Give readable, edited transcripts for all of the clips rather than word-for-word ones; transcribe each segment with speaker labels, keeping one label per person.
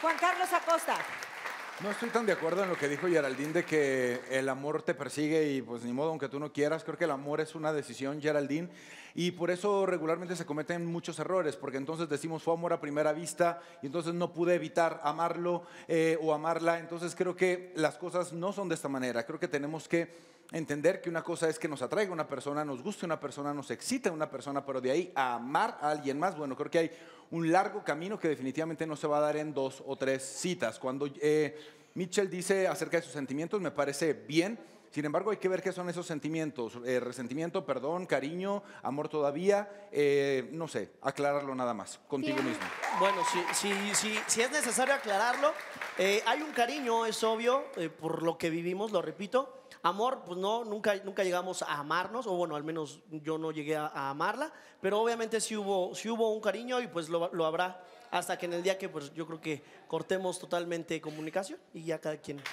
Speaker 1: Juan Carlos Acosta.
Speaker 2: No estoy tan de acuerdo en lo que dijo Geraldine de que el amor te persigue y pues ni modo, aunque tú no quieras. Creo que el amor es una decisión, Geraldine, y por eso regularmente se cometen muchos errores, porque entonces decimos fue amor a primera vista y entonces no pude evitar amarlo o amarla. Entonces creo que las cosas no son de esta manera. Creo que tenemos que entender que una cosa es que nos atraiga una persona, nos guste una persona, nos excite una persona, pero de ahí a amar a alguien más, bueno, creo que hay un largo camino que definitivamente no se va a dar en 2 o 3 citas. Cuando Mitchell dice acerca de sus sentimientos, me parece bien. Sin embargo, hay que ver qué son esos sentimientos. Resentimiento, perdón, cariño, amor todavía. No sé, aclararlo nada más, contigo mismo.
Speaker 3: Bueno, si es necesario aclararlo, hay un cariño, es obvio, por lo que vivimos, lo repito. Amor, pues no, nunca llegamos a amarnos, o bueno, al menos yo no llegué a amarla, pero obviamente sí hubo un cariño y pues lo habrá hasta que en el día que pues yo creo que cortemos totalmente comunicación y ya cada quien.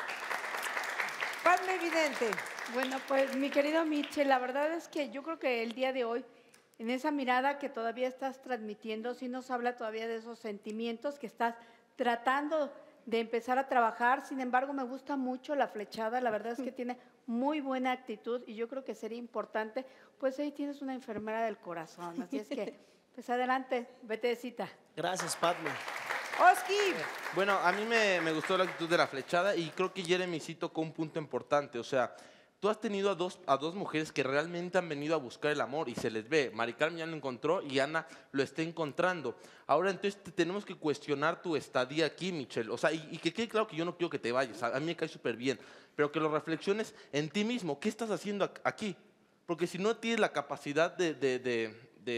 Speaker 1: Padme Evidente.
Speaker 4: Bueno, pues mi querido Mitchell, la verdad es que yo creo que el día de hoy, en esa mirada que todavía estás transmitiendo, sí nos habla todavía de esos sentimientos que estás tratando de empezar a trabajar. Sin embargo, me gusta mucho la flechada, la verdad es que tiene muy buena actitud y yo creo que sería importante, pues ahí tienes una enfermera del corazón, así es que, pues adelante, vete de cita.
Speaker 3: Gracias, Padme.
Speaker 1: Oski.
Speaker 5: Bueno, a mí me gustó la actitud de la flechada y creo que Jeremy sí tocó un punto importante. O sea, tú has tenido a dos mujeres que realmente han venido a buscar el amor y se les ve. Mari Carmen ya lo encontró y Ana lo está encontrando. Ahora entonces tenemos que cuestionar tu estadía aquí, Michelle. O sea, y que quede claro que yo no quiero que te vayas. A mí me cae súper bien. Pero que lo reflexiones en ti mismo. ¿Qué estás haciendo aquí? Porque si no tienes la capacidad de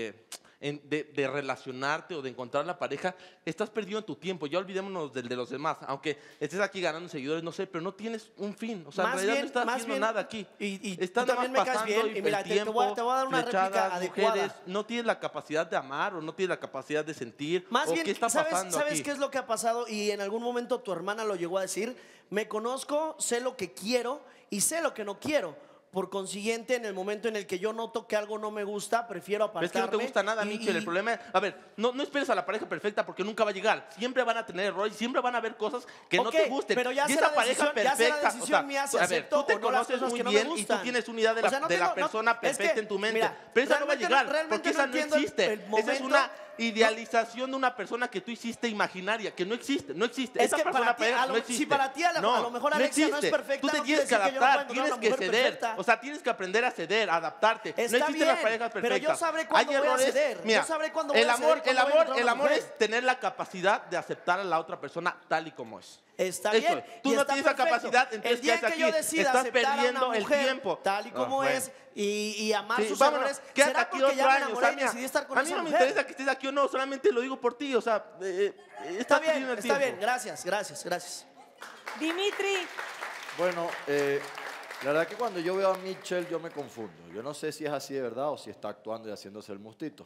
Speaker 5: relacionarte o de encontrar la pareja, estás perdiendo tu tiempo. Ya olvidémonos del de los demás. Aunque estés aquí ganando seguidores, no sé, pero no tienes un fin. O sea, en realidad no estás haciendo nada aquí.
Speaker 3: Y
Speaker 5: estás
Speaker 3: tú también me caes bien. Y mira, te voy a dar una réplica adecuada.
Speaker 5: Mujeres, no tienes la capacidad de amar o no tienes la capacidad de sentir.
Speaker 3: Más bien,
Speaker 5: ¿qué está pasando
Speaker 3: ¿sabes
Speaker 5: aquí?
Speaker 3: qué es lo que ha pasado? Y en algún momento tu hermana lo llegó a decir. Me conozco, sé lo que quiero y sé lo que no quiero. Por consiguiente, en el momento en el que yo noto que algo no me gusta, prefiero apartarme.
Speaker 5: Es que no te gusta nada, Michelle. El problema es, a ver, no esperes a la pareja perfecta porque nunca va a llegar. Siempre van a tener errores, siempre van a haber cosas que no te gusten.
Speaker 3: Pero ya
Speaker 5: y
Speaker 3: será
Speaker 5: esa pareja perfecta,
Speaker 3: decisión mía si
Speaker 5: a ver,
Speaker 3: acepto
Speaker 5: tú te
Speaker 3: o no las
Speaker 5: conoces
Speaker 3: cosas
Speaker 5: muy
Speaker 3: que no me
Speaker 5: bien y
Speaker 3: gustan.
Speaker 5: tú tienes una idea de
Speaker 3: O sea,
Speaker 5: la persona perfecta en tu mente.
Speaker 3: Mira,
Speaker 5: pero esa no va a llegar
Speaker 3: realmente
Speaker 5: porque esa no
Speaker 3: entiendo el
Speaker 5: existe. Esa es
Speaker 3: momento.
Speaker 5: una idealización de una persona que tú hiciste imaginaria, que no existe, no existe.
Speaker 3: Es
Speaker 5: esa
Speaker 3: que
Speaker 5: persona
Speaker 3: para ti,
Speaker 5: no existe.
Speaker 3: Si para ti a lo mejor Alexia no es perfecta,
Speaker 5: tú te
Speaker 3: no
Speaker 5: tienes que
Speaker 3: quiere decir que yo no
Speaker 5: adaptar,
Speaker 3: pueda
Speaker 5: tienes
Speaker 3: encontrar
Speaker 5: que
Speaker 3: una mujer
Speaker 5: ceder.
Speaker 3: perfecta.
Speaker 5: O sea, tienes que aprender a ceder, a adaptarte. No existen
Speaker 3: bien,
Speaker 5: las parejas perfectas.
Speaker 3: pero yo sabré cuándo voy a ceder.
Speaker 5: Mira,
Speaker 3: Yo sabré cuándo voy a ceder y cuándo voy a encontrar
Speaker 5: el
Speaker 3: una
Speaker 5: amor
Speaker 3: mujer.
Speaker 5: es tener la capacidad de aceptar a la otra persona tal y como es.
Speaker 3: Está
Speaker 5: Eso
Speaker 3: bien.
Speaker 5: es. Tú
Speaker 3: y
Speaker 5: no
Speaker 3: está
Speaker 5: tienes esa
Speaker 3: perfecto.
Speaker 5: capacidad, entonces
Speaker 3: el día
Speaker 5: ¿qué haces
Speaker 3: que yo
Speaker 5: aquí?
Speaker 3: decida
Speaker 5: Estás
Speaker 3: aceptar a
Speaker 5: perdiendo
Speaker 3: una
Speaker 5: el
Speaker 3: mujer
Speaker 5: tiempo.
Speaker 3: tal y como
Speaker 5: bueno.
Speaker 3: es y amar
Speaker 5: Sí,
Speaker 3: sus
Speaker 5: vámonos,
Speaker 3: errores,
Speaker 5: quédate
Speaker 3: será
Speaker 5: aquí
Speaker 3: porque ya
Speaker 5: otro
Speaker 3: me
Speaker 5: año.
Speaker 3: enamoré
Speaker 5: O sea,
Speaker 3: y
Speaker 5: mira,
Speaker 3: decidí estar con
Speaker 5: a mí
Speaker 3: esa
Speaker 5: no me
Speaker 3: mujer.
Speaker 5: interesa que estés aquí o no, solamente lo digo por ti. O sea,
Speaker 3: Está bien,
Speaker 5: perdiendo el
Speaker 3: está
Speaker 5: tiempo.
Speaker 3: bien. Gracias.
Speaker 1: Dimitri.
Speaker 6: Bueno, la verdad que cuando yo veo a Mitchell yo me confundo. Yo no sé si es así de verdad o si está actuando y haciéndose el mustito.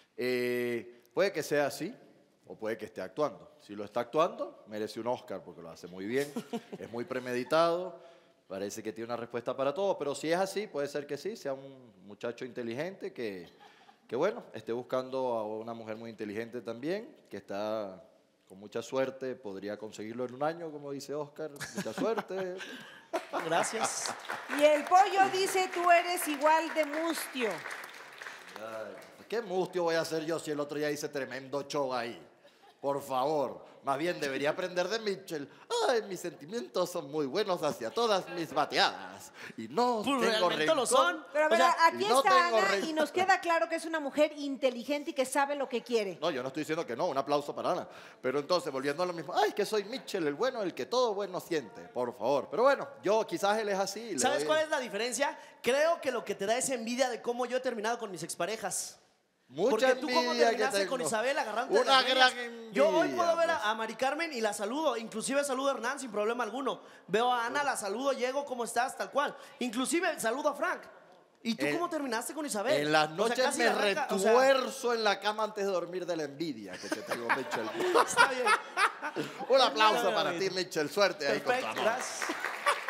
Speaker 6: Puede que sea así o puede que esté actuando. Si lo está actuando, merece un Oscar porque lo hace muy bien, es muy premeditado, parece que tiene una respuesta para todo, pero si es así, puede ser que sí, sea un muchacho inteligente que bueno, esté buscando a una mujer muy inteligente también, que está con mucha suerte, podría conseguirlo en un año, como dice Oscar, mucha suerte.
Speaker 3: Gracias.
Speaker 1: Y el pollo dice, tú eres igual de mustio.
Speaker 6: Ay, ¿qué mustio voy a hacer yo si el otro día hice tremendo show ahí? Por favor, más bien debería aprender de Mitchell. Ay, mis sentimientos son muy buenos hacia todas mis bateadas. Y no
Speaker 3: Pues
Speaker 6: tengo
Speaker 3: realmente
Speaker 6: rencor.
Speaker 3: lo son.
Speaker 1: Pero a
Speaker 3: O
Speaker 1: ver,
Speaker 3: sea,
Speaker 1: aquí
Speaker 6: y no
Speaker 1: está
Speaker 6: tengo
Speaker 1: Ana y
Speaker 6: rencor.
Speaker 1: nos queda claro que es una mujer inteligente y que sabe lo que quiere.
Speaker 6: No, yo no estoy diciendo que no, un aplauso para Ana. Pero entonces, volviendo a lo mismo, ay, que soy Mitchell, el bueno, el que todo bueno siente, por favor. Pero bueno, yo quizás él es así.
Speaker 3: ¿Sabes cuál es la diferencia? Creo que lo que te da es envidia de cómo yo he terminado con mis exparejas.
Speaker 6: Mucha
Speaker 3: Porque tú como
Speaker 6: envidia que
Speaker 3: terminaste
Speaker 6: tengo.
Speaker 3: con Isabel agarrándote de
Speaker 6: Una
Speaker 3: las greñas.
Speaker 6: gran envidia.
Speaker 3: Yo hoy puedo ver
Speaker 6: pues.
Speaker 3: a Mari Carmen y la saludo. Inclusive saludo a Hernán sin problema alguno. Veo a Ana, la saludo, llego, ¿cómo estás? Tal cual. Inclusive saludo a Frank. ¿Y tú cómo terminaste con Isabel?
Speaker 6: En las
Speaker 3: O sea,
Speaker 6: noches
Speaker 3: casi
Speaker 6: me
Speaker 3: la arranca, o sea,
Speaker 6: retuerzo en la cama antes de dormir de la envidia que te tengo, Mitchell.
Speaker 3: está bien.
Speaker 6: Un aplauso
Speaker 3: No,
Speaker 6: para ti, Mitchell. Suerte ahí con tu
Speaker 3: Perfecto,
Speaker 6: amor.
Speaker 3: gracias.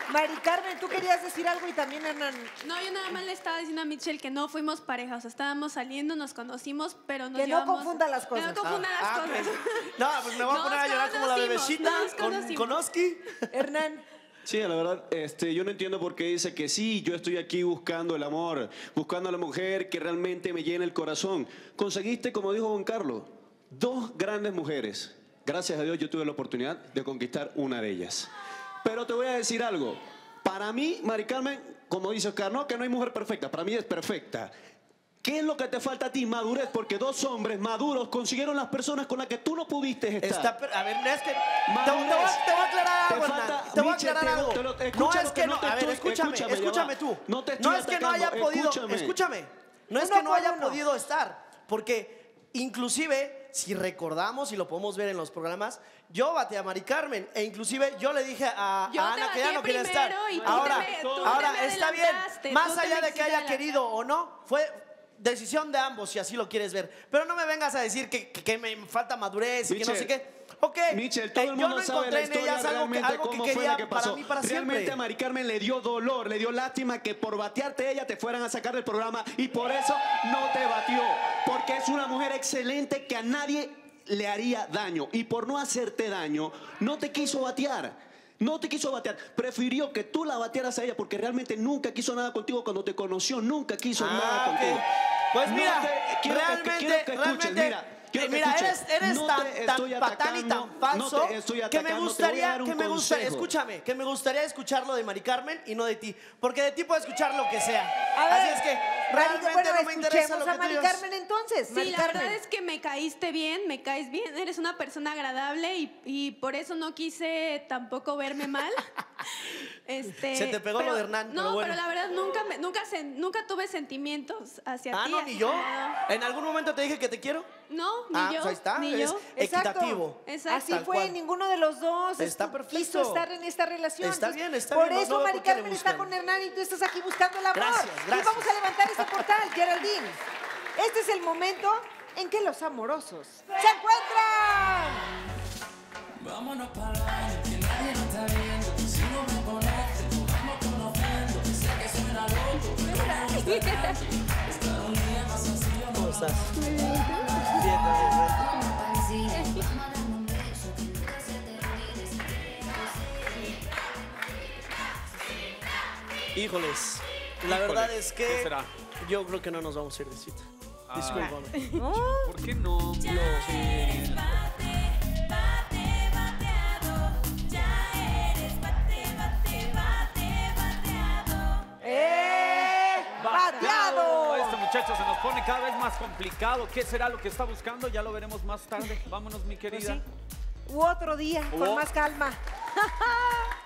Speaker 1: Mari Carmen, tú querías decir algo y también Hernán.
Speaker 7: No, yo nada más le estaba diciendo a Mitchell que no fuimos pareja, o sea, estábamos saliendo, nos conocimos, pero nos
Speaker 1: Que no
Speaker 7: llevamos...
Speaker 1: confunda las
Speaker 7: Que no
Speaker 1: cosas.
Speaker 7: confunda las
Speaker 3: ok.
Speaker 7: cosas.
Speaker 3: No, pues me voy a
Speaker 7: Nos
Speaker 3: poner a llorar como la
Speaker 7: conocimos,
Speaker 3: bebecita
Speaker 7: nos conocimos.
Speaker 3: con Oski.
Speaker 1: Hernán.
Speaker 8: Sí, la verdad, yo no entiendo por qué dice que sí, yo estoy aquí buscando el amor, buscando a la mujer que realmente me llene el corazón. Conseguiste, como dijo Juan Carlos, 2 grandes mujeres. Gracias a Dios yo tuve la oportunidad de conquistar una de ellas. Pero te voy a decir algo. Para mí, Mari Carmen, como dice Oscar, no, que no hay mujer perfecta, para mí es perfecta. ¿Qué es lo que te falta a ti? Madurez, porque 2 hombres maduros consiguieron las personas con las que tú no pudiste estar.
Speaker 3: A ver, es que te
Speaker 8: Madurez.
Speaker 3: voy a aclarar algo,
Speaker 8: Te
Speaker 3: Hernán.
Speaker 8: falta-
Speaker 3: Te voy a
Speaker 8: Michel,
Speaker 3: aclarar
Speaker 8: te-
Speaker 3: algo.
Speaker 8: te lo-
Speaker 3: No
Speaker 8: escucha
Speaker 3: es
Speaker 8: lo
Speaker 3: que
Speaker 8: que
Speaker 3: no,
Speaker 8: no te
Speaker 3: a ver,
Speaker 8: estoy-
Speaker 3: escúchame
Speaker 8: escúchame, ya
Speaker 3: escúchame
Speaker 8: va.
Speaker 3: tú.
Speaker 8: No te estoy
Speaker 3: No es que no haya
Speaker 8: atacando,
Speaker 3: podido,
Speaker 8: escúchame.
Speaker 3: escúchame. No es
Speaker 1: Uno
Speaker 3: que no
Speaker 1: por
Speaker 3: haya
Speaker 1: uno.
Speaker 3: podido estar, porque inclusive si recordamos y lo podemos ver en los programas, yo bateé a Mari Carmen e inclusive yo le dije a
Speaker 7: Yo te
Speaker 3: Ana que ya
Speaker 7: bateé
Speaker 3: no quería estar.
Speaker 7: primero y tú
Speaker 3: Ahora,
Speaker 7: tú
Speaker 3: ahora
Speaker 7: te me
Speaker 3: está bien.
Speaker 7: adelantaste,
Speaker 3: Más
Speaker 7: tú te
Speaker 3: allá
Speaker 7: me
Speaker 3: de que
Speaker 7: quisiste
Speaker 3: haya querido o no, fue decisión de ambos, si así lo quieres ver. Pero no me vengas a decir que me falta madurez y que no sé
Speaker 8: Michel,
Speaker 3: qué. Ok,
Speaker 8: Michel, todo el
Speaker 3: yo
Speaker 8: mundo
Speaker 3: no
Speaker 8: sabe
Speaker 3: encontré
Speaker 8: la
Speaker 3: en
Speaker 8: historia
Speaker 3: ellas algo
Speaker 8: realmente
Speaker 3: que
Speaker 8: cómo fue
Speaker 3: quería
Speaker 8: la que pasó.
Speaker 3: para mí para
Speaker 8: Realmente
Speaker 3: siempre.
Speaker 8: a Mari Carmen le dio dolor, le dio lástima que por batearte ella te fueran a sacar del programa y por eso no te batió. Porque es una mujer excelente que a nadie le haría daño y por no hacerte daño no te quiso batear. No te quiso batear, prefirió que tú la batearas a ella porque realmente nunca quiso nada contigo cuando te conoció, nunca quiso nada
Speaker 3: ok.
Speaker 8: contigo.
Speaker 3: Pues
Speaker 8: No
Speaker 3: mira,
Speaker 8: quiero que
Speaker 3: realmente,
Speaker 8: escuches, mira, quiero que
Speaker 3: mira,
Speaker 8: escuches.
Speaker 3: eres
Speaker 8: No
Speaker 3: tan,
Speaker 8: te
Speaker 3: tan
Speaker 8: estoy
Speaker 3: patán y tan
Speaker 8: atacando,
Speaker 3: falso
Speaker 8: no te estoy
Speaker 3: que me
Speaker 8: atacando, te voy a
Speaker 3: gustaría,
Speaker 8: dar un consejo.
Speaker 3: escúchame, que me gustaría escuchar lo de Mari Carmen y no de ti, porque de ti puedo escuchar lo que sea.
Speaker 1: A ver,
Speaker 3: Así es que realmente
Speaker 1: bueno,
Speaker 3: no me interesa
Speaker 1: escuchemos
Speaker 3: lo que
Speaker 1: a
Speaker 3: tú
Speaker 1: Mari
Speaker 3: digas.
Speaker 1: Carmen entonces.
Speaker 7: Sí,
Speaker 1: Mari
Speaker 7: la
Speaker 1: Carmen.
Speaker 7: verdad es que me caíste bien, me caes bien, eres una persona agradable y por eso no quise tampoco verme mal.
Speaker 3: Se te pegó lo de Hernán,
Speaker 7: No,
Speaker 3: pero bueno.
Speaker 7: pero la verdad nunca tuve sentimientos hacia ti.
Speaker 3: No, ni
Speaker 7: así
Speaker 3: yo.
Speaker 7: como-
Speaker 3: ¿En algún momento te dije que te quiero?
Speaker 7: No, ni
Speaker 3: Ah,
Speaker 7: yo.
Speaker 3: pues ahí está,
Speaker 7: Ni
Speaker 3: es
Speaker 7: yo.
Speaker 1: Exacto.
Speaker 3: equitativo.
Speaker 7: Exacto.
Speaker 1: Así
Speaker 3: Tal
Speaker 1: fue,
Speaker 3: cual.
Speaker 1: ninguno de los dos
Speaker 3: Está perfecto.
Speaker 1: quiso estar en esta relación.
Speaker 3: Está
Speaker 1: Entonces,
Speaker 3: bien, está
Speaker 1: por
Speaker 3: bien, no
Speaker 1: eso
Speaker 3: veo
Speaker 1: Mari
Speaker 3: por qué le
Speaker 1: Carmen está
Speaker 3: buscan.
Speaker 1: con Hernán y tú estás aquí buscando el amor.
Speaker 3: Gracias,
Speaker 1: Y
Speaker 3: gracias.
Speaker 1: vamos a levantar ese portal, Geraldine. Este es el momento en que los amorosos se encuentran.
Speaker 9: Vámonos para el baño, que nadie nos está viendo. Si no me conoces, nos vamos conociendo. Sé que suena loco, pero me gusta tanto. Estar un día más sencillo.
Speaker 3: ¿Cómo estás? Bien, también. Híjoles, la verdad es que
Speaker 10: ¿qué será?
Speaker 3: yo creo que no nos vamos a ir de cita. Discúlpame.
Speaker 10: ¿Por qué no?
Speaker 1: ¡Bateado!
Speaker 10: Este muchacho se nos pone cada vez más complicado. ¿Qué será lo que está buscando? Ya lo veremos más tarde. Vámonos, mi querida.
Speaker 1: U otro día, con
Speaker 10: O-
Speaker 1: más calma.